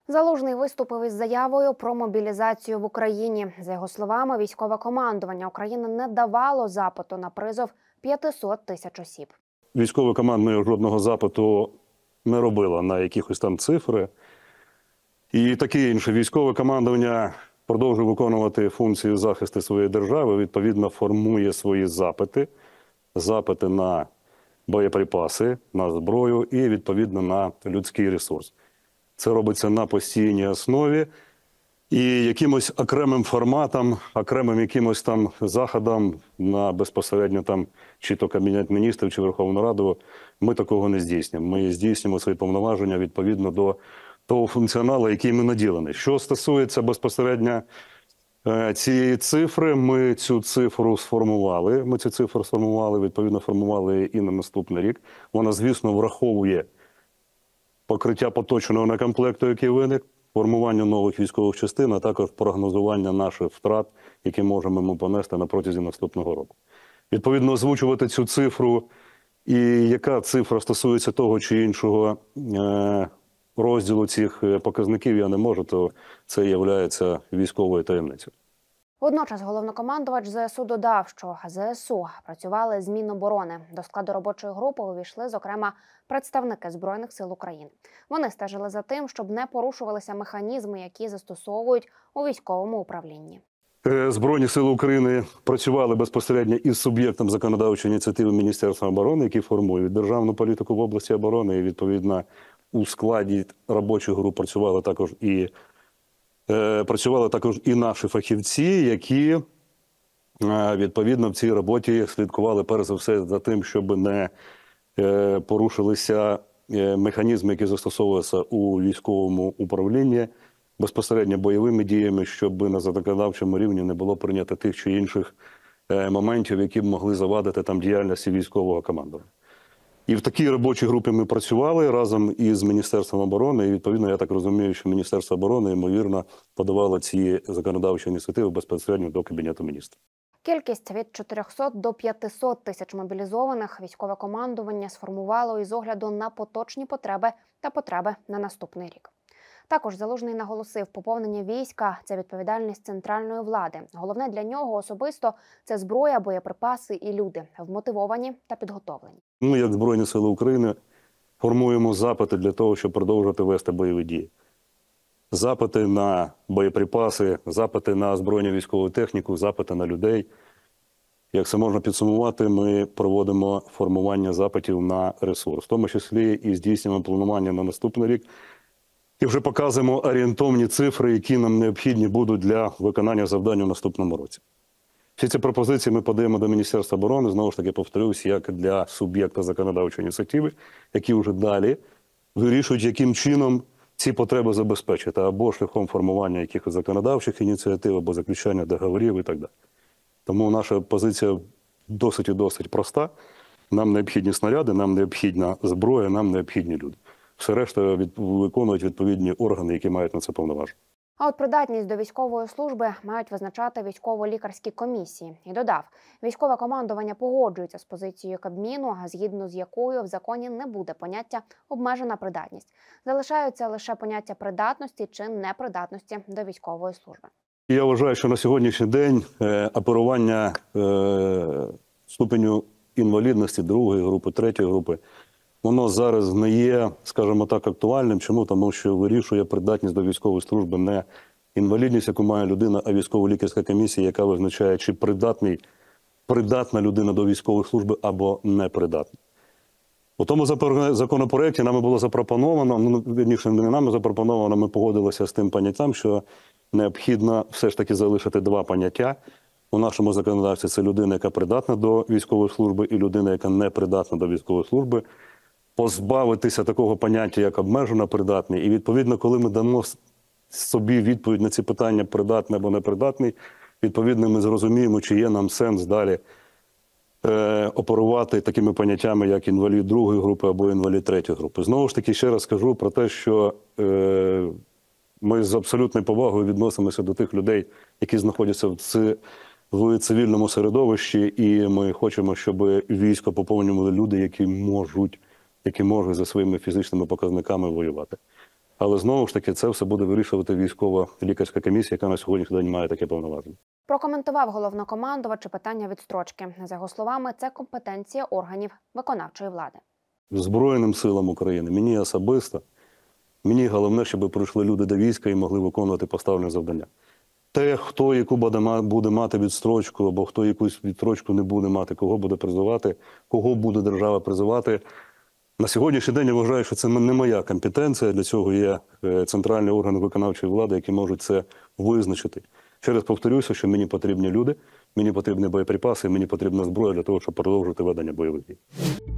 Залужний виступив із заявою про мобілізацію в Україні. За його словами, військове командування України не давало запиту на призов 500 тисяч осіб. Військове командування жодного запиту не робило на якихось там цифри. І таке інше. Військове командування продовжує виконувати функцію захисту своєї держави, відповідно формує свої запити на боєприпаси, на зброю і відповідно на людський ресурс. Це робиться на постійній основі і якимось окремим форматом, окремим якимось там заходом на безпосередньо там чи то Кабінет Міністрів, чи Верховну Раду, ми такого не здійснюємо. Ми здійснюємо свої повноваження відповідно до того функціоналу, який ми наділені. Що стосується безпосередньо цієї цифри, ми цю цифру сформували. Ми цю цифру сформували, відповідно формували і на наступний рік. Вона, звісно, враховує покриття поточного некомплекту, який виник, формування нових військових частин, а також прогнозування наших втрат, які можемо ми понести на протязі наступного року. Відповідно, озвучувати цю цифру і яка цифра стосується того чи іншого розділу цих показників, я не можу, то це є військовою таємницею. Водночас головнокомандувач ЗСУ додав, що ЗСУ працювали з Міноборони. До складу робочої групи увійшли, зокрема, представники Збройних сил України. Вони стежили за тим, щоб не порушувалися механізми, які застосовують у військовому управлінні. Збройні сили України працювали безпосередньо із суб'єктом законодавчої ініціативи Міністерства оборони, який формує державну політику в області оборони. І, відповідно, у складі робочих груп працювали також і наші фахівці, які, відповідно, в цій роботі слідкували, перш за все, за тим, щоб не порушилися механізми, які застосовуються у військовому управлінні, безпосередньо бойовими діями, щоб на законодавчому рівні не було прийнято тих чи інших моментів, які б могли завадити там діяльності військового командування. І в такій робочій групі ми працювали разом із Міністерством оборони. І, відповідно, я так розумію, що Міністерство оборони, ймовірно, подавало ці законодавчі ініціативи безпосередньо до Кабінету Міністрів. Кількість від 400 до 500 тисяч мобілізованих військове командування сформувало із огляду на поточні потреби та потреби на наступний рік. Також Залужний наголосив, поповнення війська – це відповідальність центральної влади. Головне для нього особисто – це зброя, боєприпаси і люди, вмотивовані та підготовлені. Ми, як Збройні Сили України, формуємо запити для того, щоб продовжувати вести бойові дії. Запити на боєприпаси, запити на озброєння військову техніку, запити на людей. Як це можна підсумувати, ми проводимо формування запитів на ресурс, в тому числі і здійснюємо планування на наступний рік. І вже показуємо орієнтовні цифри, які нам необхідні будуть для виконання завдань у наступному році. Всі ці пропозиції ми подаємо до Міністерства оборони, знову ж таки повторюсь, як для суб'єкта законодавчої ініціативи, які вже далі вирішують, яким чином ці потреби забезпечити, або шляхом формування якихось законодавчих ініціатив, або заключання договорів і так далі. Тому наша позиція досить і досить проста. Нам необхідні снаряди, нам необхідна зброя, нам необхідні люди. Все решта виконують відповідні органи, які мають на це повноваження. А от придатність до військової служби мають визначати військово-лікарські комісії. І додав, військове командування погоджується з позицією Кабміну, згідно з якою в законі не буде поняття «обмежена придатність». Залишаються лише поняття придатності чи непридатності до військової служби. Я вважаю, що на сьогоднішній день оперування ступеню інвалідності другої групи, третьої групи, воно зараз не є, скажімо так, актуальним. Чому? Тому що вирішує придатність до військової служби не інвалідність, яку має людина, а військово-лікарська комісія, яка визначає, чи придатна людина до військової служби або непридатна. У тому законопроекті нами було запропоновано, вірніше, не нами запропоновано, ми погодилися з тим поняттям, що необхідно все ж таки залишити два поняття. У нашому законодавстві це людина, яка придатна до військової служби, і людина, яка не придатна до військової служби. Позбавитися такого поняття, як обмежено придатний. І, відповідно, коли ми дамо собі відповідь на ці питання, придатний або непридатний, відповідно, ми зрозуміємо, чи є нам сенс далі оперувати такими поняттями, як інвалід другої групи або інвалід третьої групи. Знову ж таки, ще раз скажу про те, що ми з абсолютною повагою відносимося до тих людей, які знаходяться в цивільному середовищі, і ми хочемо, щоб військо поповнювали люди, які можуть за своїми фізичними показниками воювати. Але знову ж таки це все буде вирішувати військова лікарська комісія, яка на сьогоднішній день має таке повноваження. Прокоментував головнокомандувач і питання відстрочки. За його словами, це компетенція органів виконавчої влади. Збройним силам України, мені особисто, мені головне, щоб прийшли люди до війська і могли виконувати поставлені завдання. Те, хто яку буде мати відстрочку, або хто якусь відстрочку не буде мати, кого буде призивати, кого буде держава призивати. На сьогоднішній день я вважаю, що це не моя компетенція. Для цього є центральні органи виконавчої влади, які можуть це визначити. Ще раз повторюся, що мені потрібні люди, мені потрібні боєприпаси, мені потрібна зброя для того, щоб продовжити ведення бойових дій.